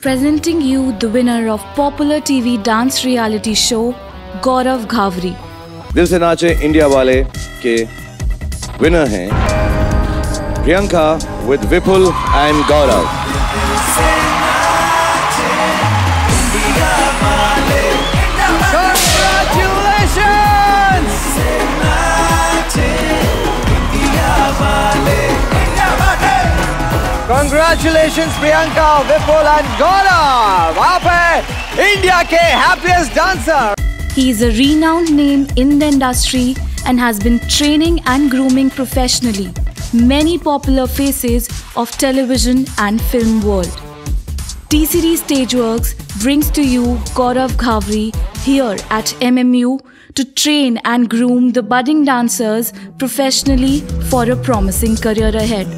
Presenting you the winner of popular TV dance reality show, Gaurav Ghawri. दिल से नाचे India वाले के विनर हैं Priyanka with Vipul and Gaurav. Congratulations Priyanka, Vipul and Gaurav! आप हैं इंडिया के happiest dancer. He is a renowned name in the industry and has been training and grooming professionally many popular faces of television and film world. TCD Stageworks brings to you Gaurav Ghawri here at MMU to train and groom the budding dancers professionally for a promising career ahead.